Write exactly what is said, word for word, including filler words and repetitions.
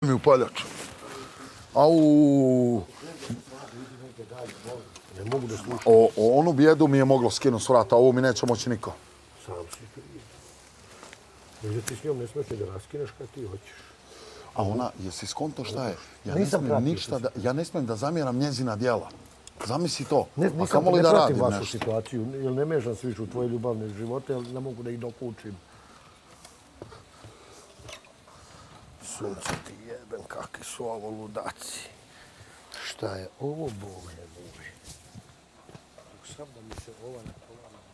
mi upaljač. Au. Ne mogu da slušam. O, onu bijedu mi je moglo skinuti s vrata, ovo mi neće moći niko. Sam si kriv. Možda ti s njom ne smiješ da raskineš kad ti hoćeš. A ona, jesi skonto šta je? Ja ne Nisam smijem pratio ništa da, ja ne smijem da zamjeram njezina djela. Zamisli to. Ne, A nisam, kamoli ne da pratim radim vašu nešto. situaciju, jer ne mešam se više u tvoje ljubavne živote, jer ne mogu da ih dokučim. Sunce ti jebem, kakvi su ovo ludaci. Šta je ovo, Bože, Bože? Dok sam da mi se ova ne polana.